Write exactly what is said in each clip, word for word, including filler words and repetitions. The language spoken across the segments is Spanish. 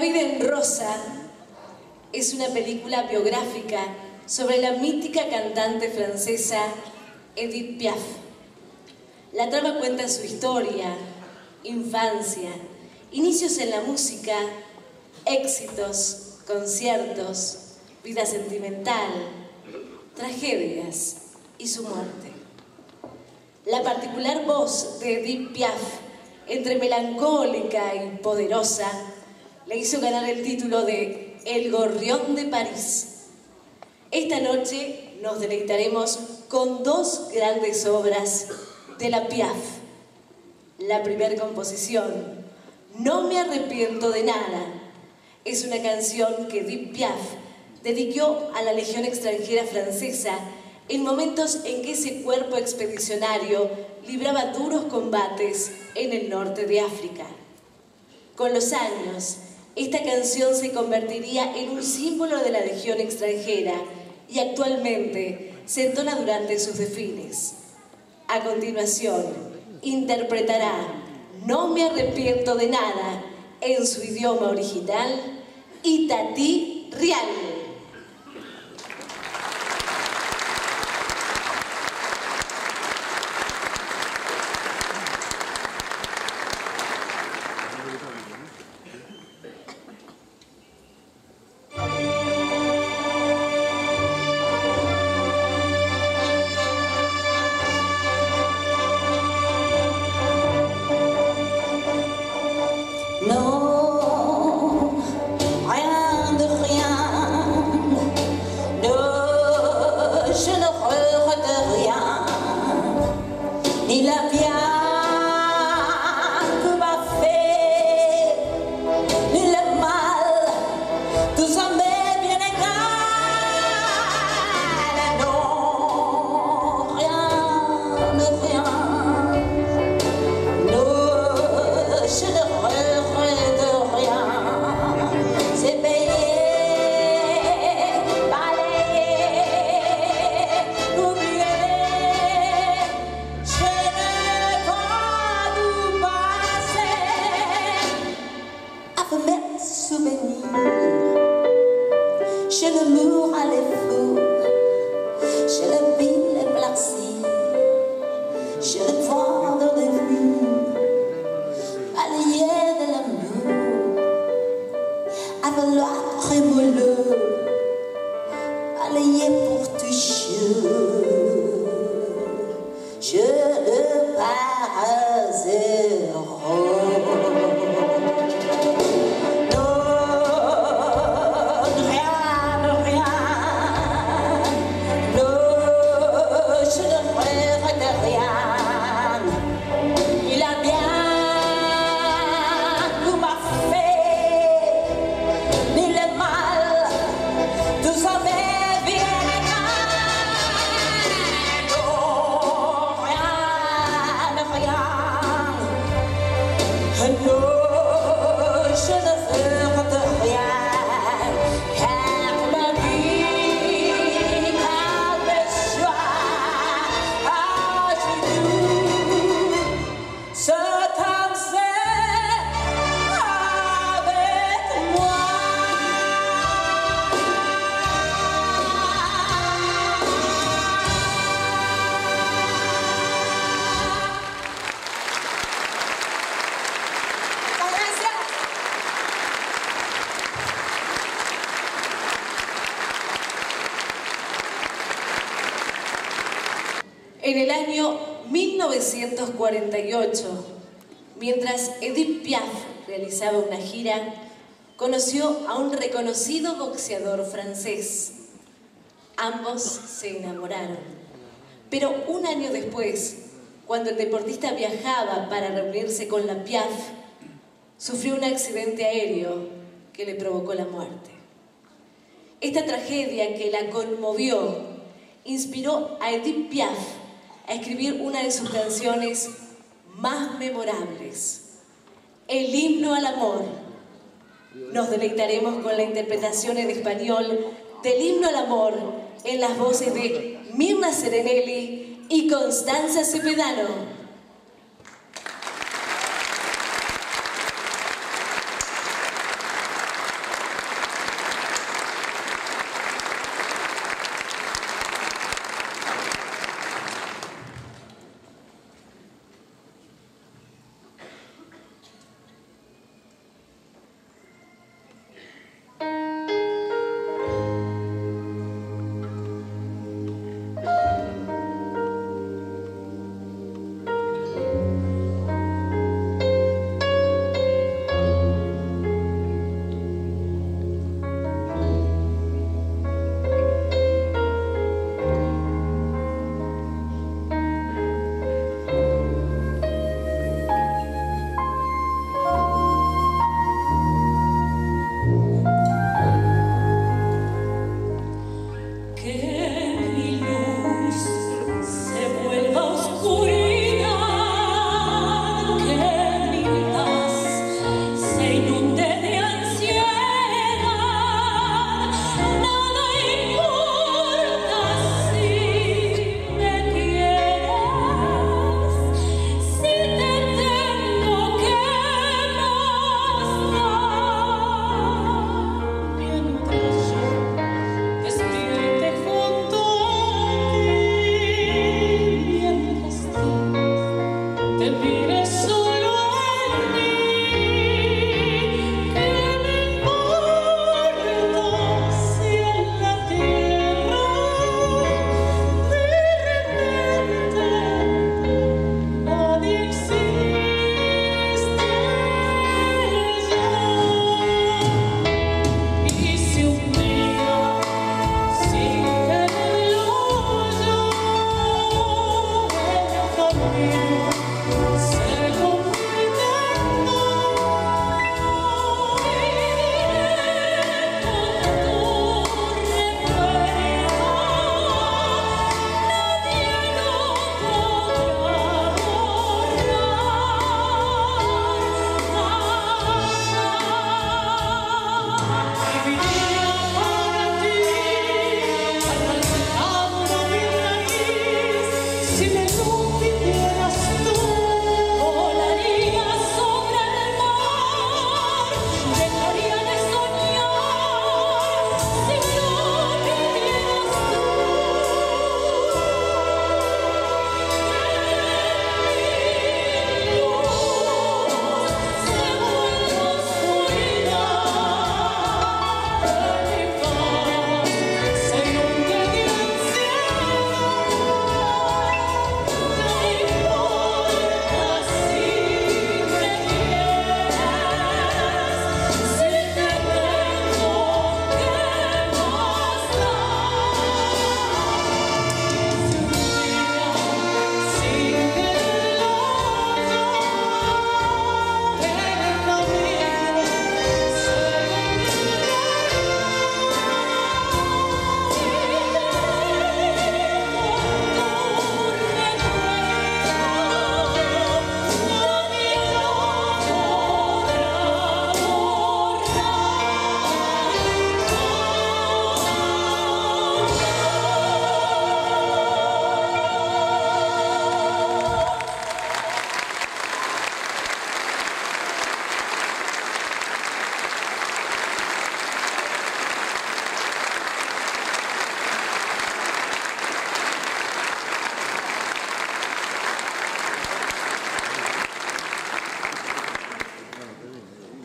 vida en rosa es una película biográfica sobre la mítica cantante francesa Edith Piaf. La trama cuenta su historia, infancia, inicios en la música, éxitos, conciertos, vida sentimental, tragedias y su muerte. La particular voz de Edith Piaf, entre melancólica y poderosa, le hizo ganar el título de El Gorrión de París. Esta noche nos deleitaremos con dos grandes obras de la Piaf. La primera composición, No me arrepiento de nada, es una canción que Edith Piaf dedicó a la Legión extranjera francesa en momentos en que ese cuerpo expedicionario libraba duros combates en el norte de África. Con los años, esta canción se convertiría en un símbolo de la Legión extranjera y actualmente se entona durante sus desfiles. A continuación, interpretará No me arrepiento de nada en su idioma original, Itatí Rial. En el año mil novecientos cuarenta y ocho, mientras Edith Piaf realizaba una gira, conoció a un reconocido boxeador francés. Ambos se enamoraron. Pero un año después, cuando el deportista viajaba para reunirse con la Piaf, sufrió un accidente aéreo que le provocó la muerte. Esta tragedia que la conmovió inspiró a Edith Piaf a escribir una de sus canciones más memorables, el himno al amor. Nos deleitaremos con la interpretación en español del himno al amor en las voces de Mirna Serenelli y Constanza Cepedano.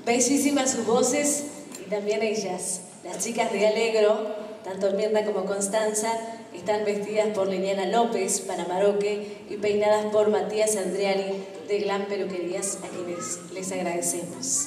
Bellísimas sus voces y también ellas. Las chicas de Alegro, tanto Mirna como Constanza, están vestidas por Liliana López, Panamaroque, y peinadas por Matías Andriani, de Glam Peluquerías, a quienes les agradecemos.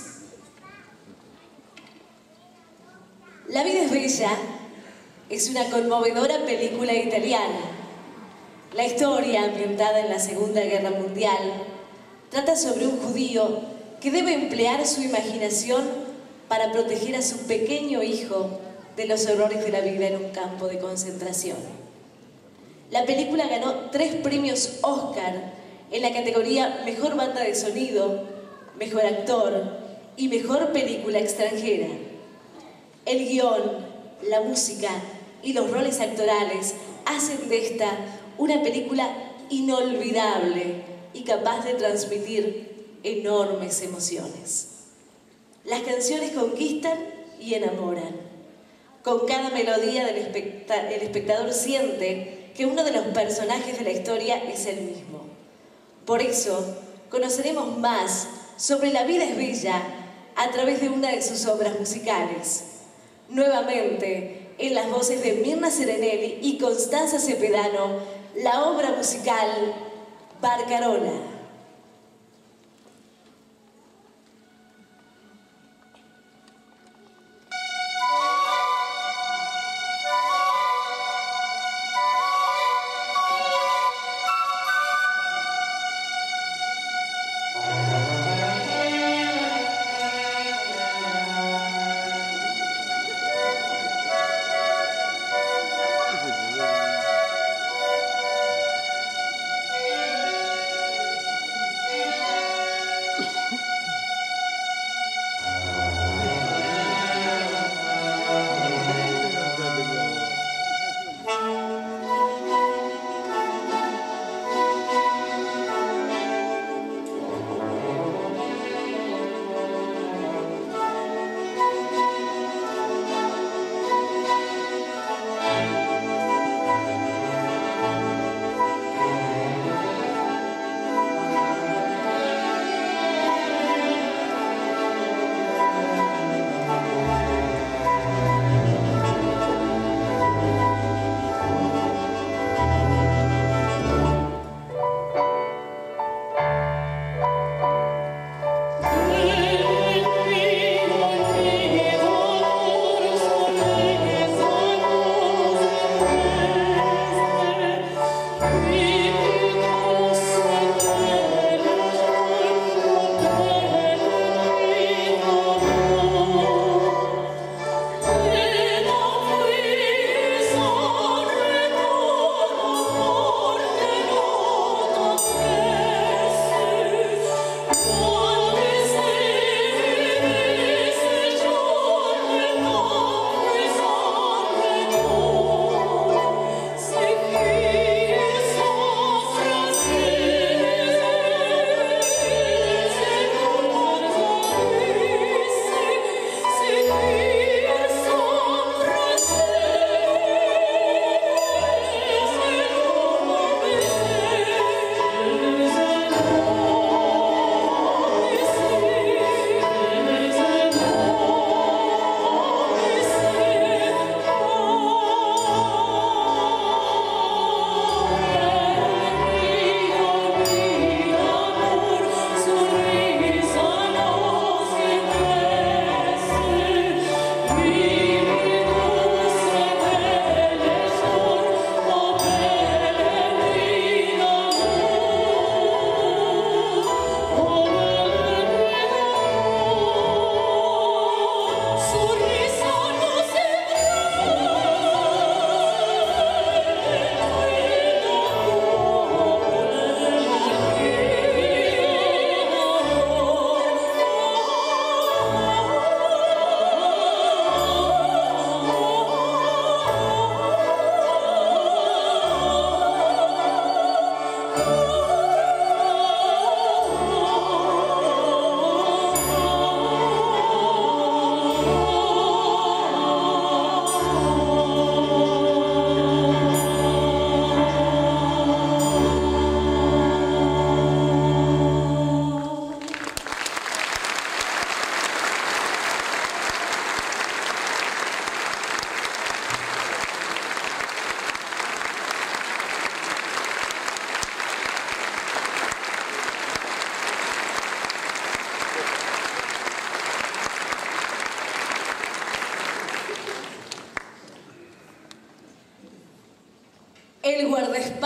La vida es bella es una conmovedora película italiana. La historia, ambientada en la Segunda Guerra Mundial, trata sobre un judío que debe emplear su imaginación para proteger a su pequeño hijo de los horrores de la vida en un campo de concentración. La película ganó tres premios Oscar en la categoría Mejor Banda de Sonido, Mejor Actor y Mejor Película Extranjera. El guión, la música y los roles actorales hacen de esta una película inolvidable y capaz de transmitir enormes emociones. Las canciones conquistan y enamoran. Con cada melodía del especta- el espectador siente que uno de los personajes de la historia es el mismo. Por eso, conoceremos más sobre La vida es bella a través de una de sus obras musicales. Nuevamente, en las voces de Mirna Serenelli y Constanza Cepedano, la obra musical Barcarola.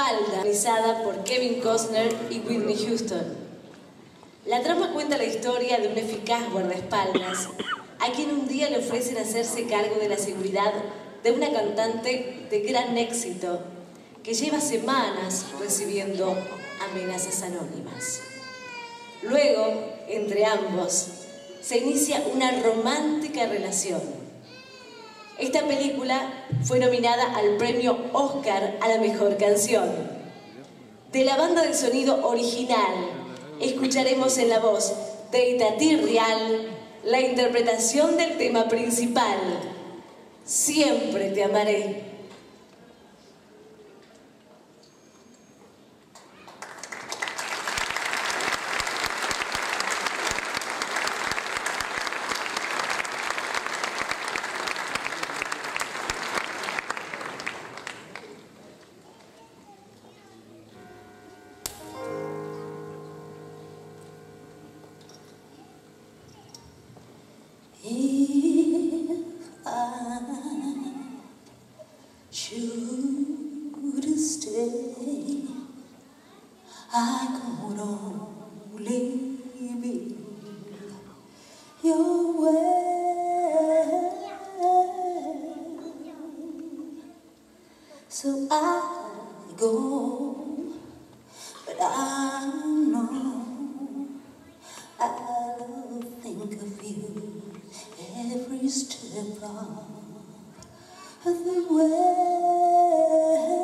guardaespaldas, realizada por Kevin Costner y Whitney Houston. La trama cuenta la historia de un eficaz guardaespaldas a quien un día le ofrecen hacerse cargo de la seguridad de una cantante de gran éxito que lleva semanas recibiendo amenazas anónimas. Luego, entre ambos, se inicia una romántica relación. Esta película fue nominada al premio Oscar a la mejor canción. De la banda de sonido original, escucharemos en la voz de Itatí Rial la interpretación del tema principal, Siempre te amaré. If I should stay, I could only be your way. So I go, but I know I'll think of you every step of the way.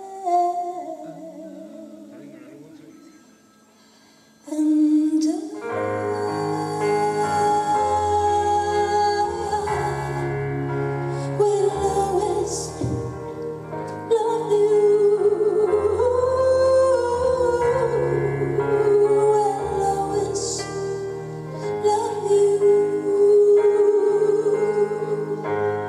And I will always love you. Will always love you.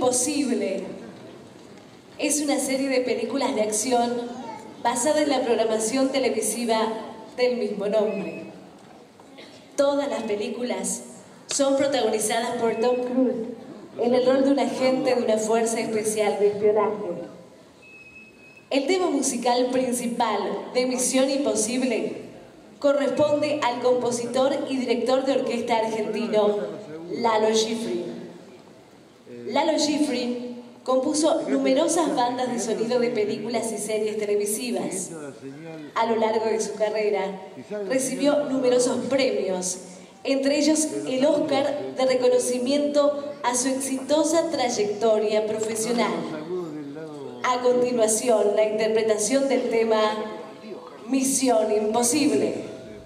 Imposible. Es una serie de películas de acción basada en la programación televisiva del mismo nombre. Todas las películas son protagonizadas por Tom Cruise en el rol de un agente de una fuerza especial de espionaje. El tema musical principal de Misión Imposible corresponde al compositor y director de orquesta argentino Lalo Schifrin. Lalo Schifrin compuso numerosas bandas de sonido de películas y series televisivas. A lo largo de su carrera recibió numerosos premios, entre ellos el Oscar de reconocimiento a su exitosa trayectoria profesional. A continuación, la interpretación del tema Misión Imposible.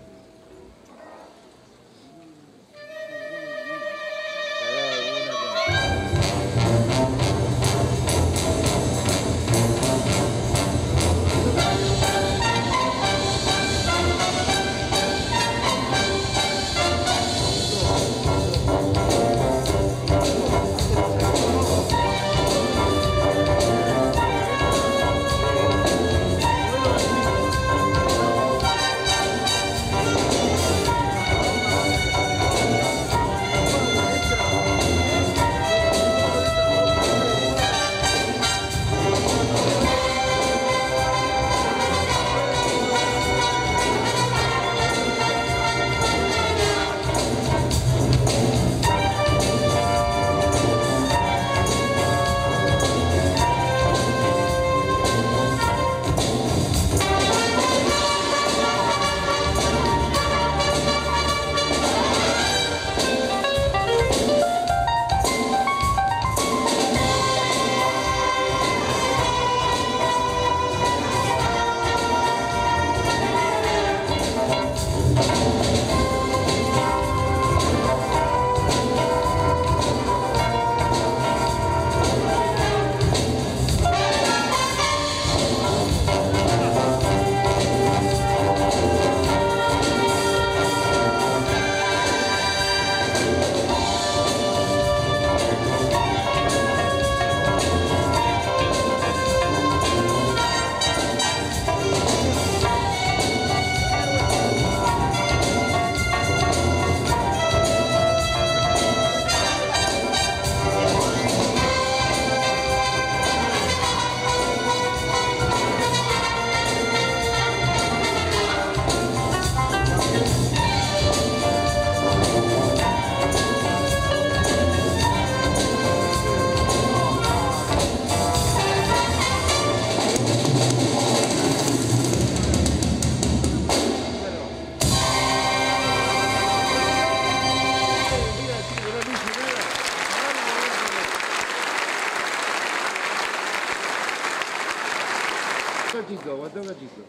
gatito, aguantá un gatito.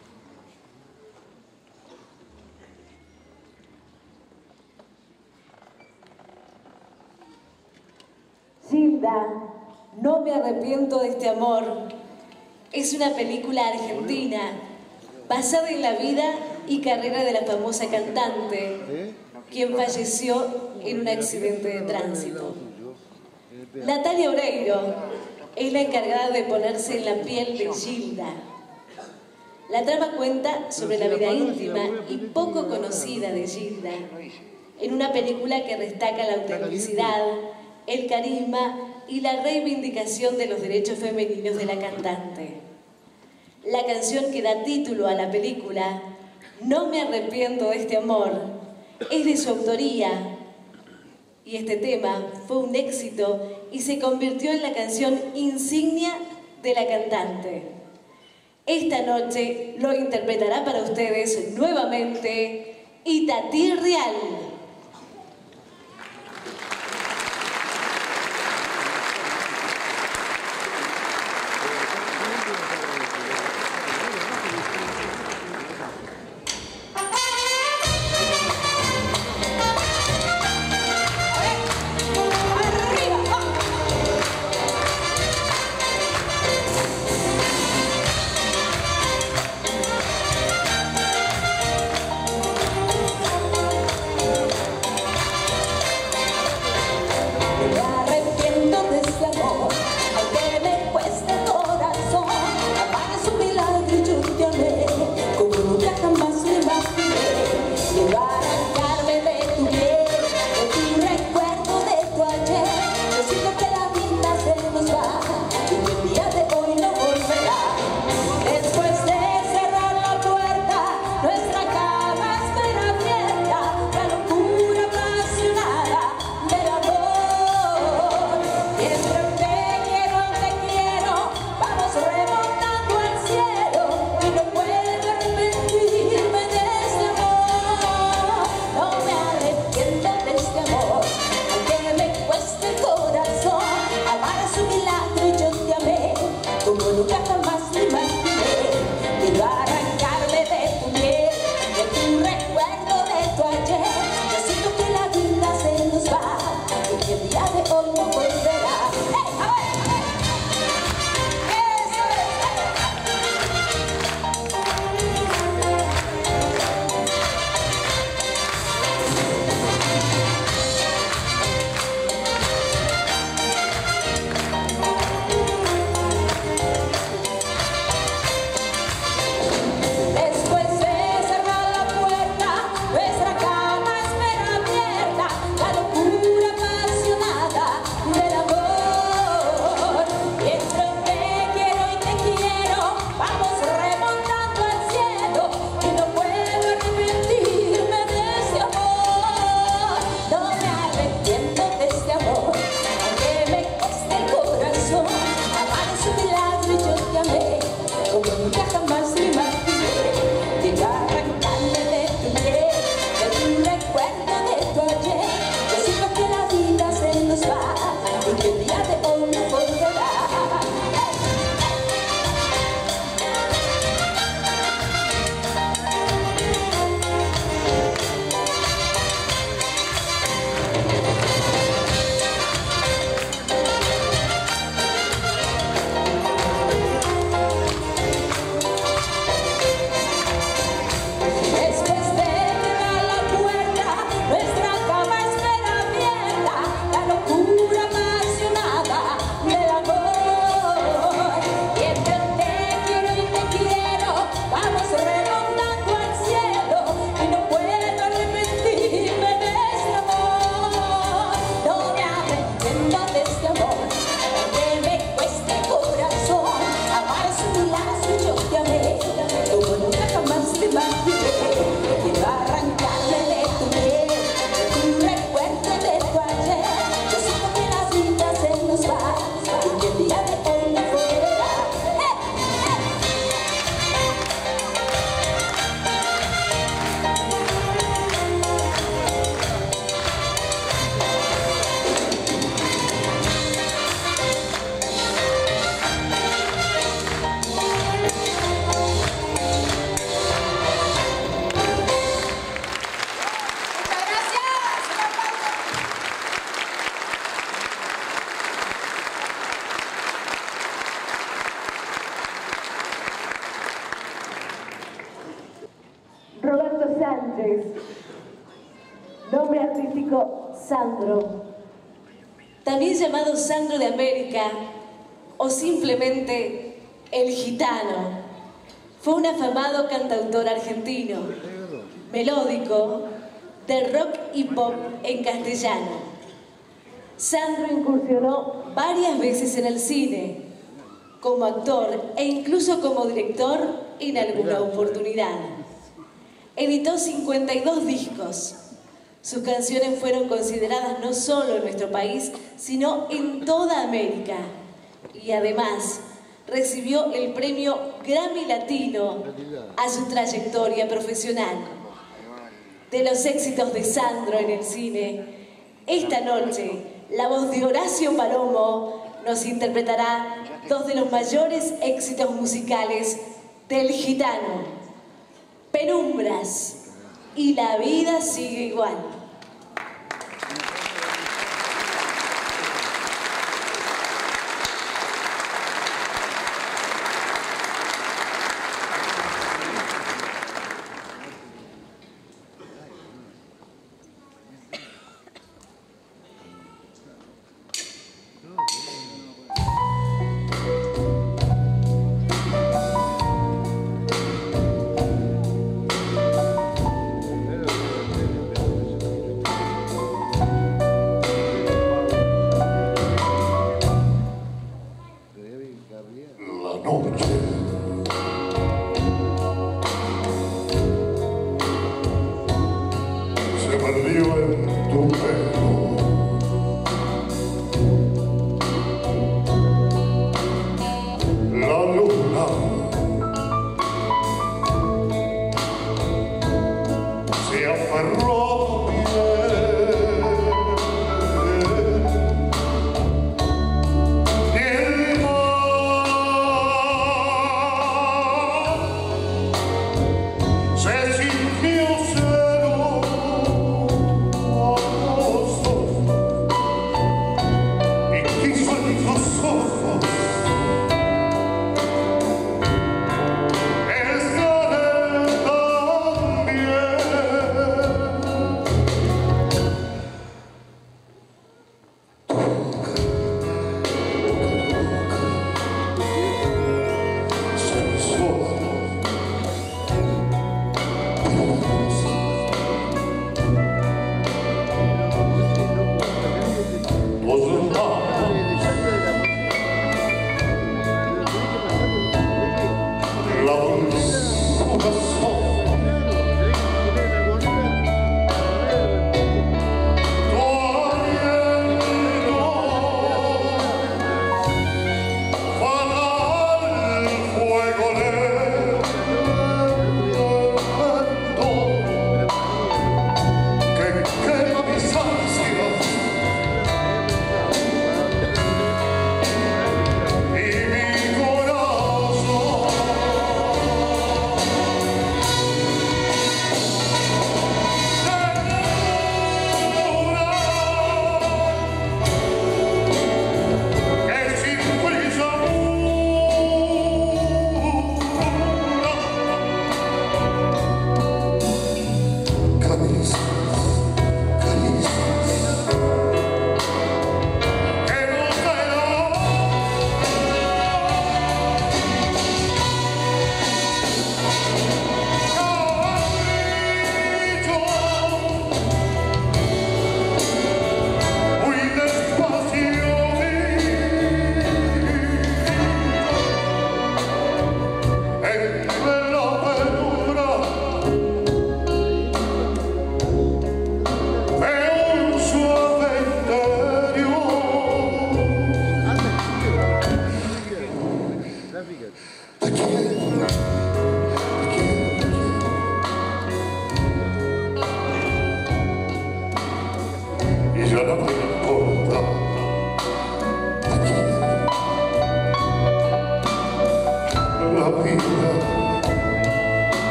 Gilda, no me arrepiento de este amor. Es una película argentina basada en la vida y carrera de la famosa cantante, quien falleció en un accidente de tránsito. Natalia Oreiro es la encargada de ponerse en la piel de Gilda. La trama cuenta sobre la vida íntima y poco conocida de Gilda, en una película que destaca la autenticidad, el carisma y la reivindicación de los derechos femeninos de la cantante. La canción que da título a la película, No me arrepiento de este amor, es de su autoría, y este tema fue un éxito y se convirtió en la canción insignia de la cantante. Esta noche lo interpretará para ustedes nuevamente Itatí Real. Thank Sánchez. Nombre artístico Sandro. También llamado Sandro de América o simplemente El Gitano. Fue un afamado cantautor argentino, melódico, de rock y pop en castellano. Sandro incursionó varias veces en el cine, como actor e incluso como director en alguna oportunidad. Editó cincuenta y dos discos. Sus canciones fueron consideradas no solo en nuestro país, sino en toda América. Y además, recibió el premio Grammy Latino a su trayectoria profesional. De los éxitos de Sandro en el cine, esta noche, la voz de Horacio Palomo nos interpretará dos de los mayores éxitos musicales del Gitano: Penumbras y La vida sigue igual.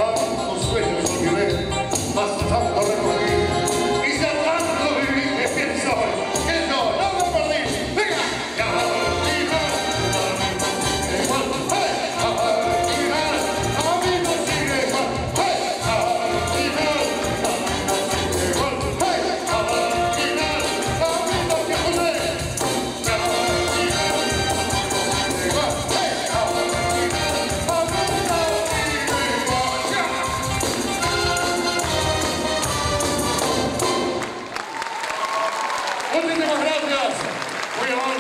tantos sueños olvidé, más tanto recorrí, y ya tanto viví que pienso que no, no me perdí. Venga, caminar, igual, hey, caminar, a mí me sigue igual, hey, caminar, igual, hey, caminar, a mí no se puede, caminar, igual, hey, caminar, a mí no sigue igual, ya. Muchísimas gracias, muy amable.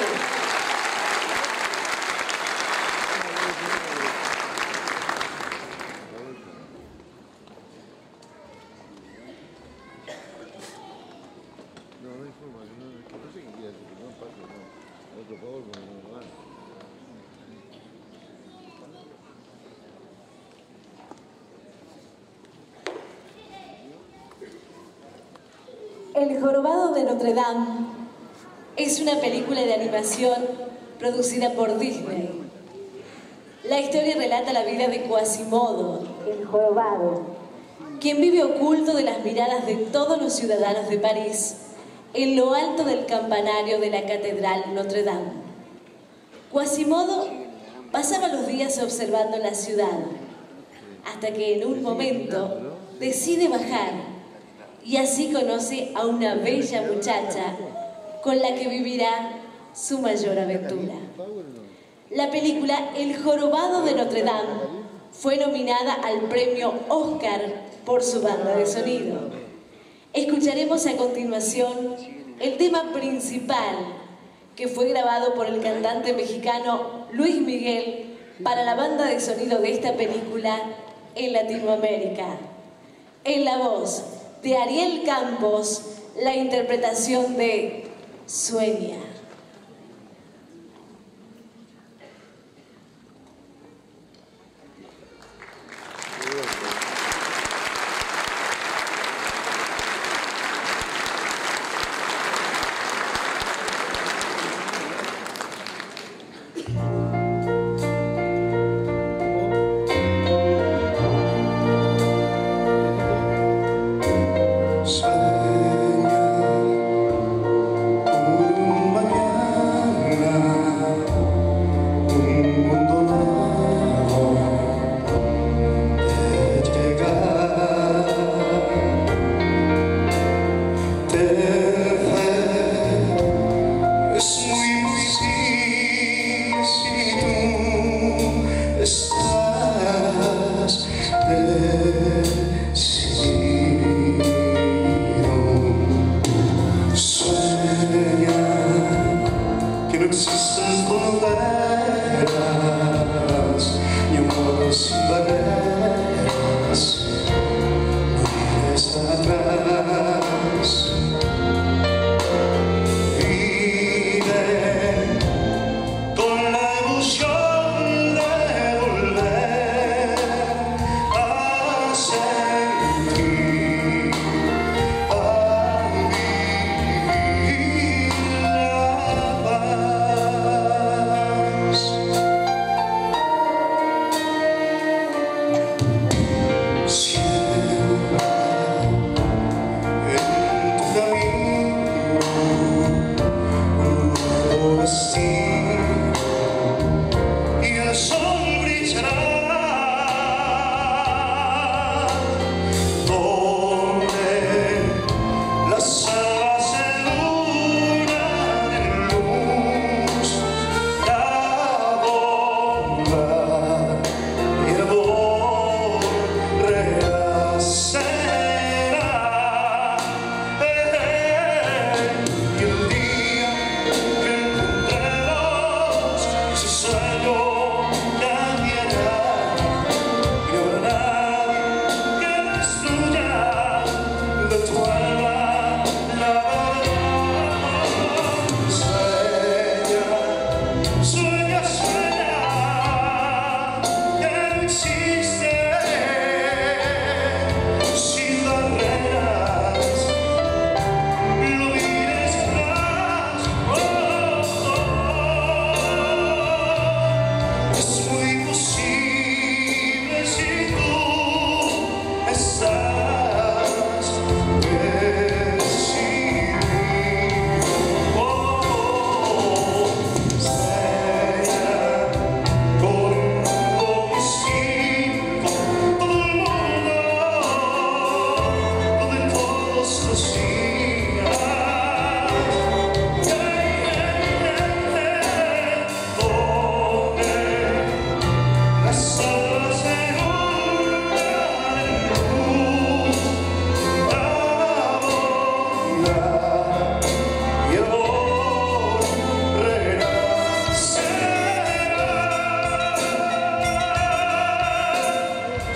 No, no hay forma, no, no, que no sé qué quiere hacer, no pasa, no. A otro favor, no, no, no, no. El jorobado de Notre Dame es una película de animación producida por Disney. La historia relata la vida de Quasimodo, el jorobado, quien vive oculto de las miradas de todos los ciudadanos de París en lo alto del campanario de la Catedral Notre Dame. Quasimodo pasaba los días observando la ciudad, hasta que en un momento decide bajar y así conoce a una bella muchacha con la que vivirá su mayor aventura. La película El jorobado de Notre Dame fue nominada al premio Oscar por su banda de sonido. Escucharemos a continuación el tema principal que fue grabado por el cantante mexicano Luis Miguel para la banda de sonido de esta película en Latinoamérica. En la voz de Ariel Campos, la interpretación de Sueña. Sueña por un mañana.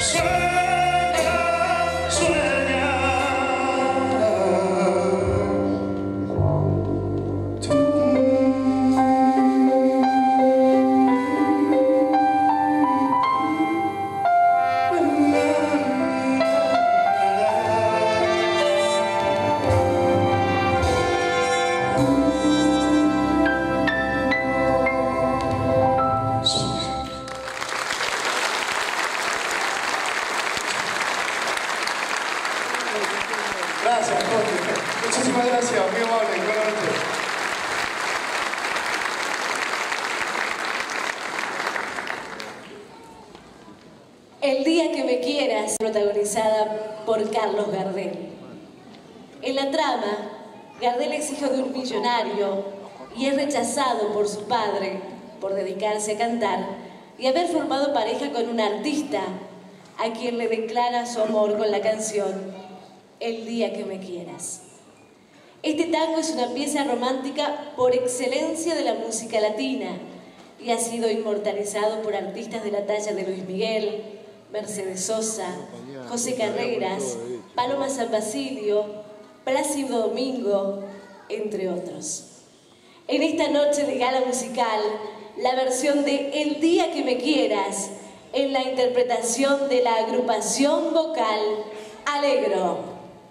Gracias, Jorge. Muchísimas gracias, muy amable. Buenas noches. El día que me quieras, protagonizada por Carlos Gardel. En la trama, Gardel es hijo de un millonario y es rechazado por su padre por dedicarse a cantar y haber formado pareja con un artista a quien le declara su amor con la canción El día que me quieras. Este tango es una pieza romántica por excelencia de la música latina y ha sido inmortalizado por artistas de la talla de Luis Miguel, Mercedes Sosa, José Carreras, Paloma San Basilio, Plácido Domingo, entre otros. En esta noche de gala musical, la versión de El día que me quieras, en la interpretación de la agrupación vocal Alegro.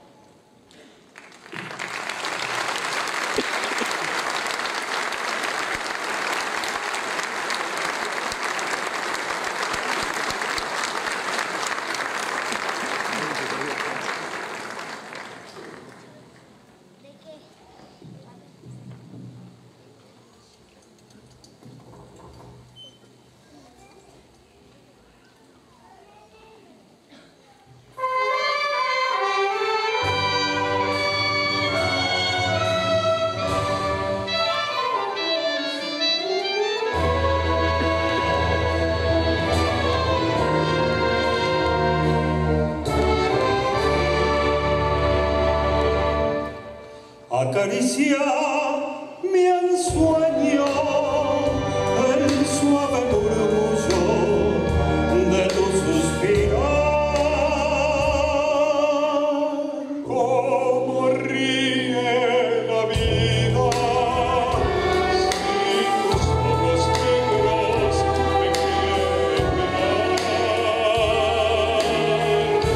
Acaricia mi ensueño, el suave murmullo de tu suspiro. Cómo ríe la vida si tus ojos negros me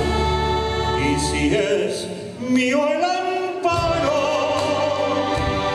quieren. Y si es mío el amparo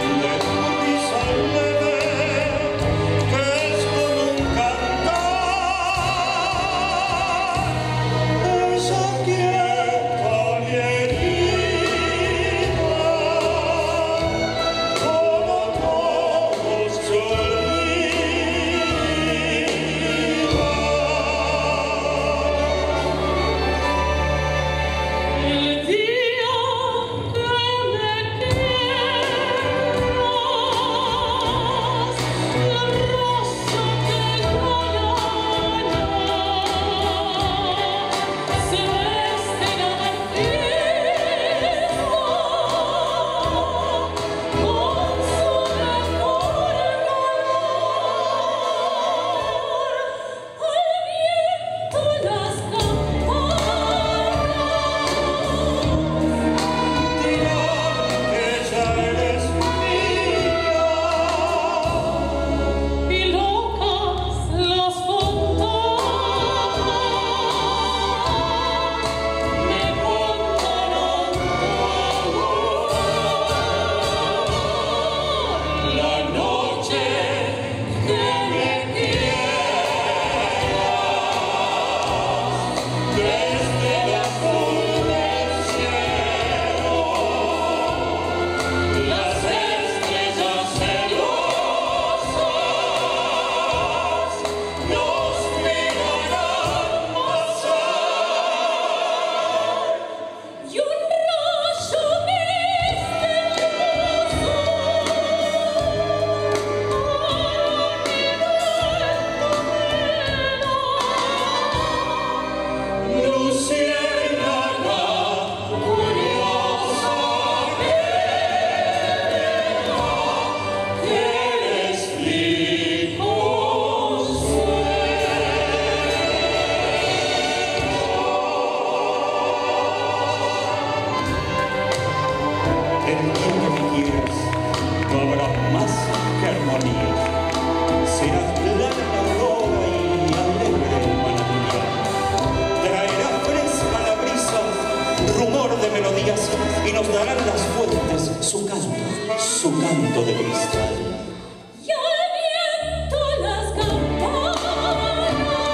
canto de cristal. Y al viento las campanas.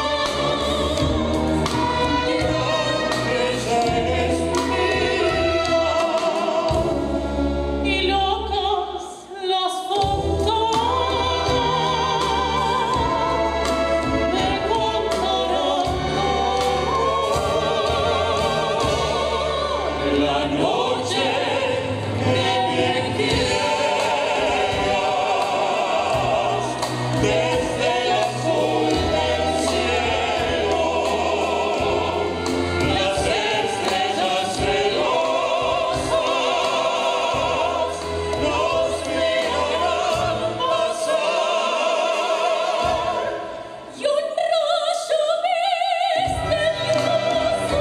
Ella eres mía. Y locas las fontanas me contarán La noche que bien quieras, desde el azul del cielo, las estrellas celosas nos mirarán pasar. y un rayo misterioso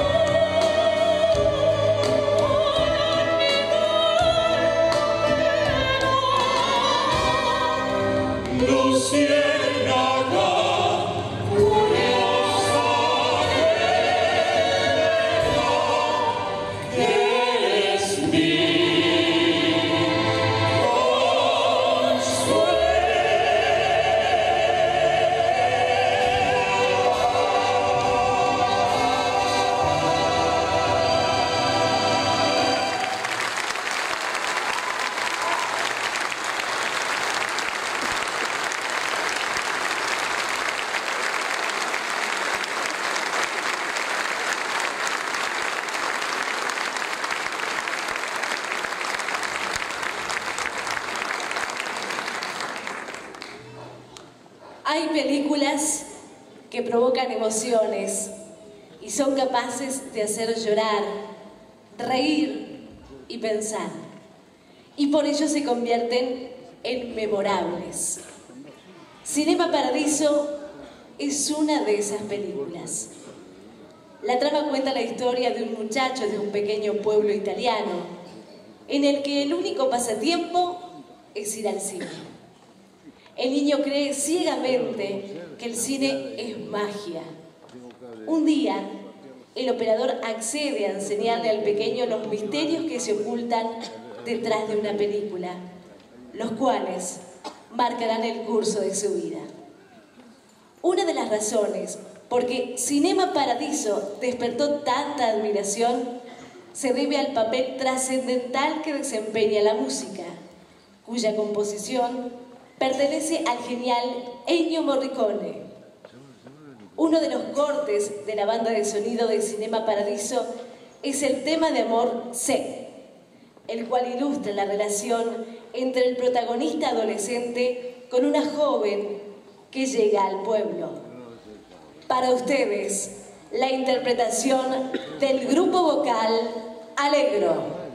Luciérnaga curiosa, que eres mi Hay películas que provocan emociones y son capaces de hacer llorar, reír y pensar. Y por ello se convierten en memorables. Cinema Paradiso es una de esas películas. La trama cuenta la historia de un muchacho de un pequeño pueblo italiano en el que el único pasatiempo es ir al cine. El niño cree ciegamente que el cine es magia. Un día, el operador accede a enseñarle al pequeño los misterios que se ocultan detrás de una película, los cuales marcarán el curso de su vida. Una de las razones por qué Cinema Paradiso despertó tanta admiración se debe al papel trascendental que desempeña la música, cuya composición pertenece al genial Ennio Morricone. Uno de los cortes de la banda de sonido de Cinema Paradiso es el tema de amor C, el cual ilustra la relación entre el protagonista adolescente con una joven que llega al pueblo. Para ustedes, la interpretación del grupo vocal Allegro.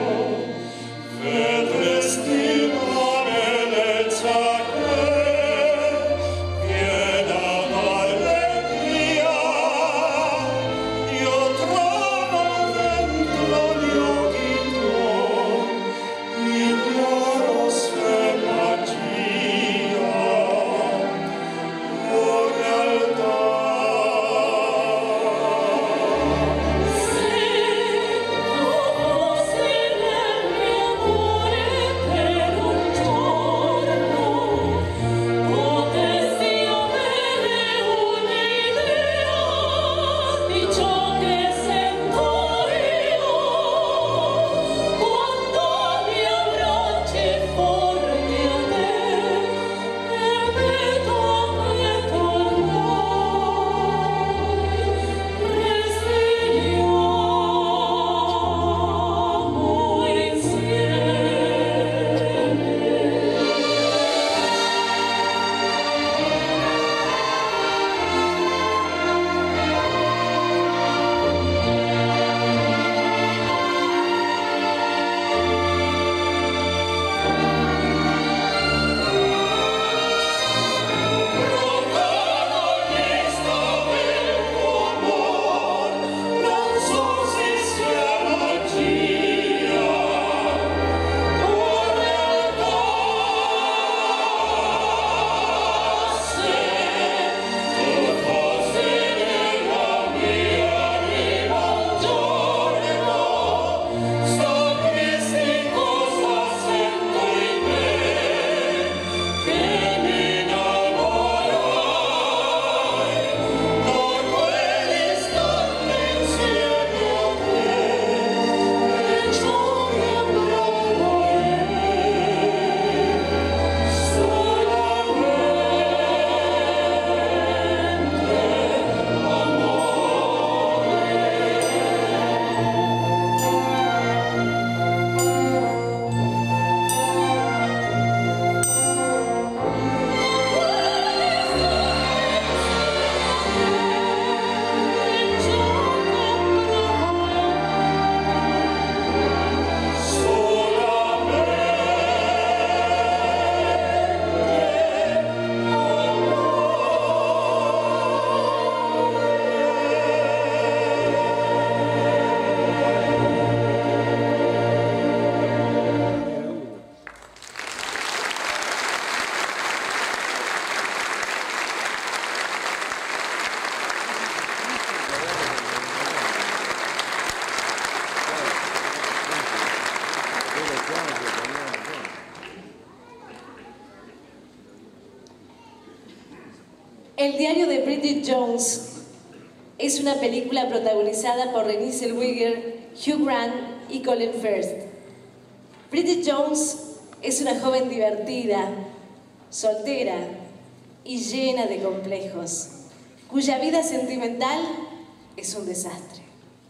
Vedresti la bellezza che El diario de Bridget Jones es una película protagonizada por Renée Zellweger, Hugh Grant y Colin Firth. Bridget Jones es una joven divertida, soltera y llena de complejos, cuya vida sentimental es un desastre.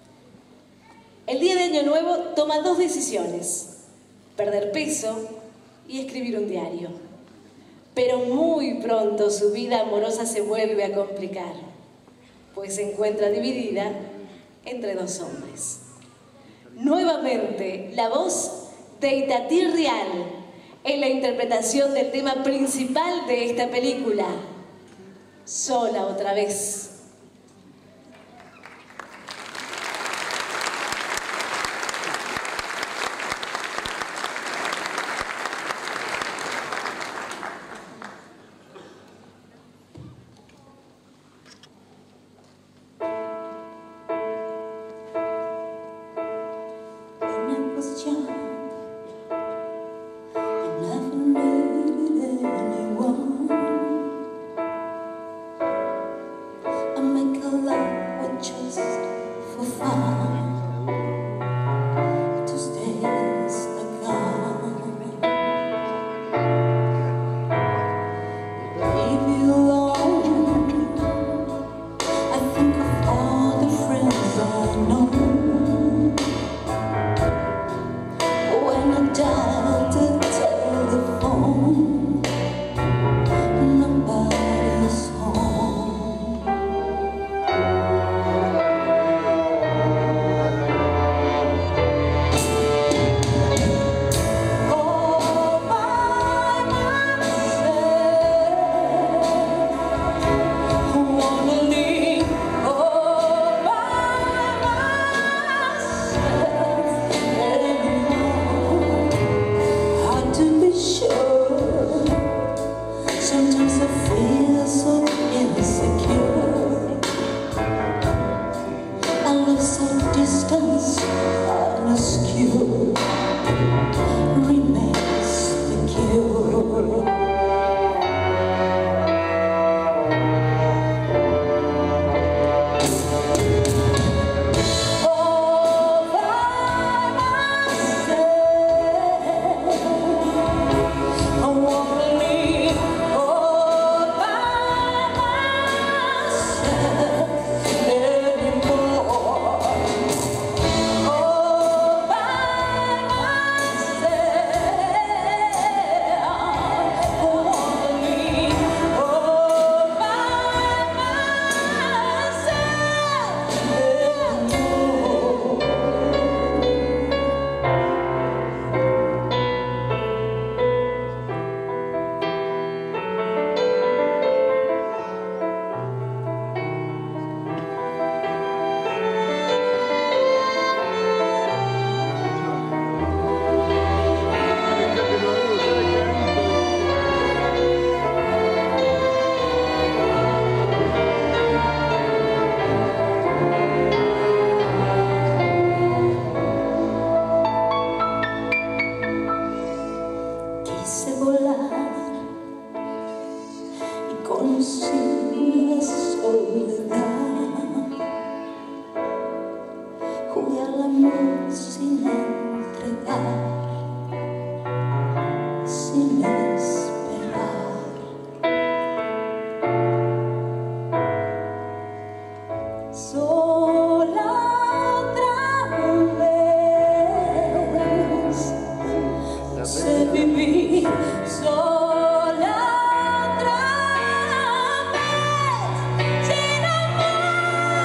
El día de Año Nuevo toma dos decisiones: perder peso y escribir un diario. Pero muy pronto su vida amorosa se vuelve a complicar, pues se encuentra dividida entre dos hombres. Nuevamente, la voz de Itatí Rial en la interpretación del tema principal de esta película, Sola otra vez.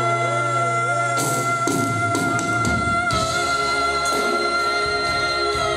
Sola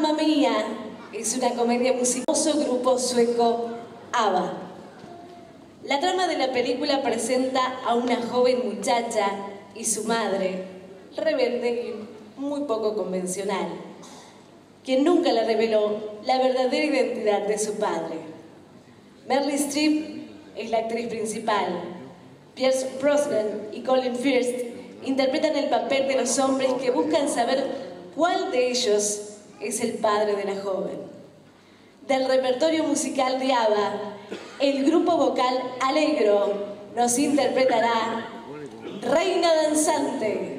Mamma Mía es una comedia musical del grupo sueco ABBA. La trama de la película presenta a una joven muchacha y su madre, rebelde y muy poco convencional, quien nunca le reveló la verdadera identidad de su padre. Meryl Streep es la actriz principal. Pierce Brosnan y Colin Firth interpretan el papel de los hombres que buscan saber cuál de ellos es el padre de la joven. Del repertorio musical de ABBA, el grupo vocal Allegro nos interpretará Reina Danzante.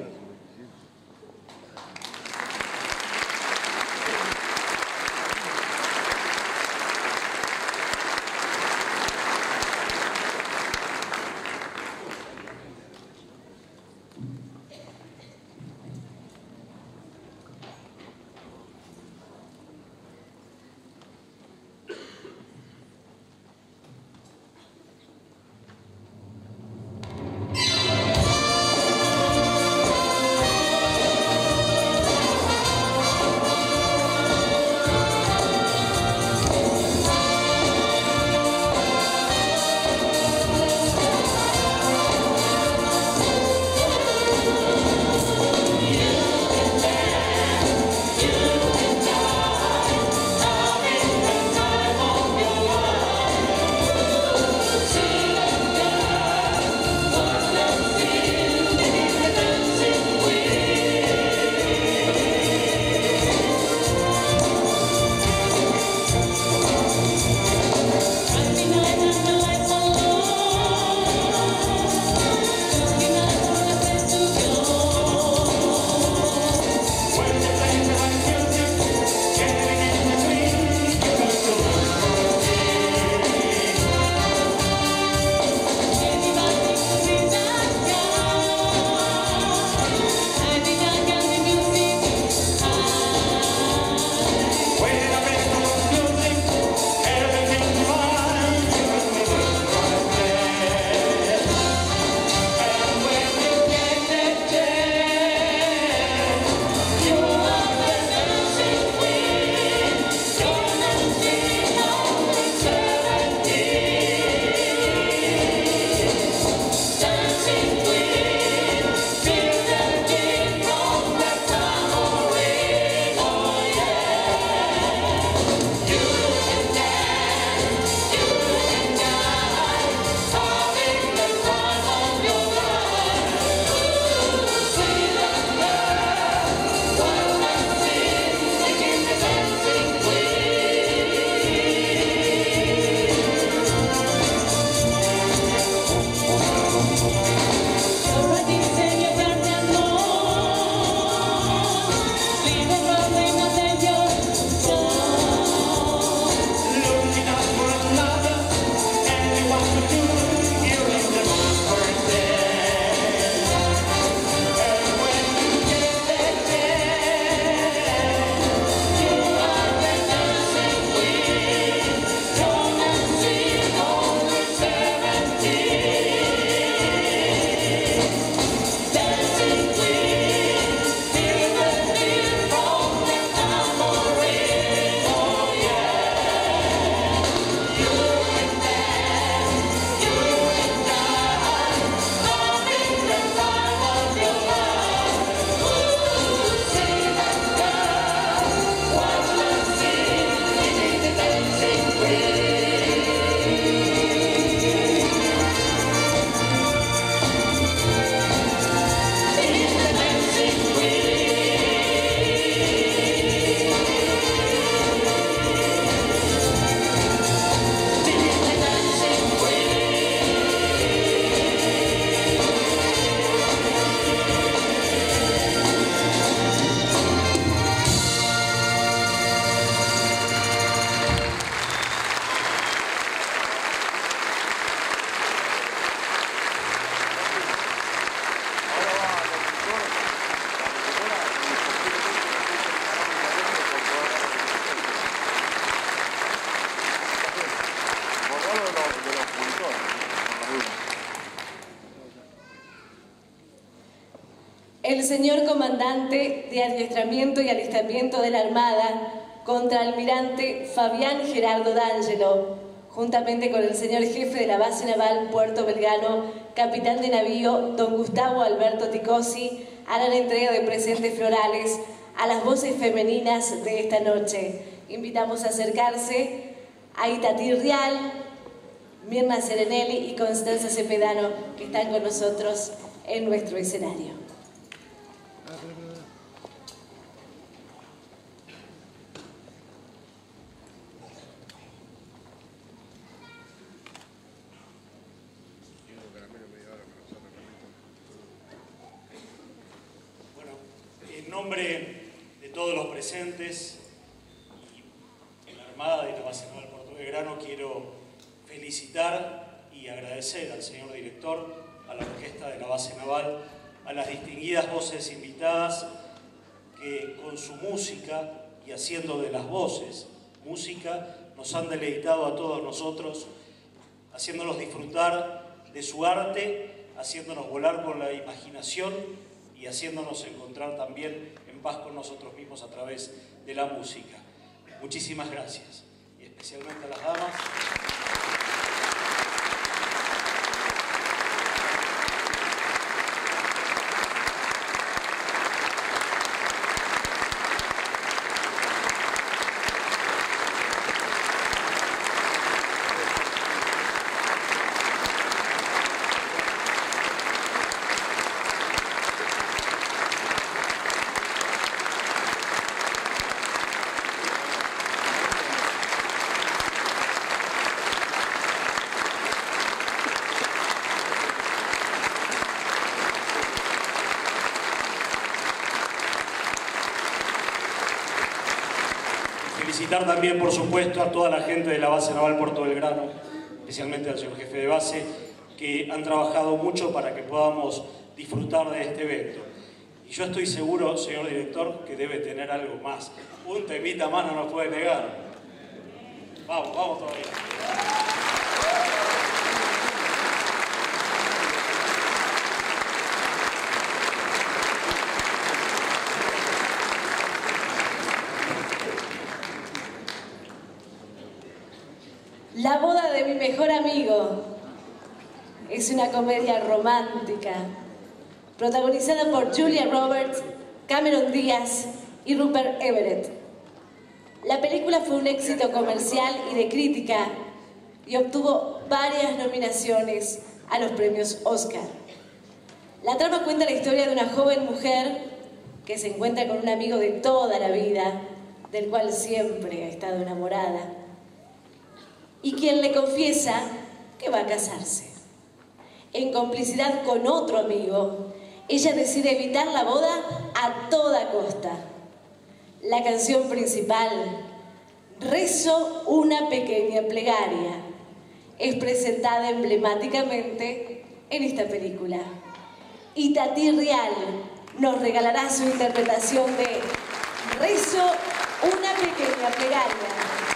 El señor comandante de adiestramiento y alistamiento de la Armada, contraalmirante Fabián Gerardo D'Angelo, juntamente con el señor jefe de la base naval Puerto Belgrano, capitán de navío don Gustavo Alberto Ticosi, harán entrega de presentes florales a las voces femeninas de esta noche. Invitamos a acercarse a Itatí Rial, Mirna Serenelli y Constanza Cepedano, que están con nosotros en nuestro escenario. En nombre de todos los presentes y la Armada de la Base Naval Puerto Belgrano, quiero felicitar y agradecer al señor director, a la orquesta de la Base Naval, a las distinguidas voces invitadas que con su música y haciendo de las voces música nos han deleitado a todos nosotros, haciéndonos disfrutar de su arte, haciéndonos volar con la imaginación y haciéndonos encontrar también en paz con nosotros mismos a través de la música. Muchísimas gracias, y especialmente a las damas. Felicitar también, por supuesto, a toda la gente de la Base Naval Puerto Belgrano, especialmente al señor jefe de base, que han trabajado mucho para que podamos disfrutar de este evento. Y yo estoy seguro, señor director, que debe tener algo más. Un temita más no nos puede negar. Vamos, vamos todavía. La boda de mi mejor amigo es una comedia romántica protagonizada por Julia Roberts, Cameron Díaz y Rupert Everett. La película fue un éxito comercial y de crítica y obtuvo varias nominaciones a los premios Oscar. La trama cuenta la historia de una joven mujer que se encuentra con un amigo de toda la vida, del cual siempre ha estado enamorada, y quien le confiesa que va a casarse. En complicidad con otro amigo, ella decide evitar la boda a toda costa. La canción principal, Rezo una pequeña plegaria, es presentada emblemáticamente en esta película. Itatí Rial nos regalará su interpretación de Rezo una pequeña plegaria.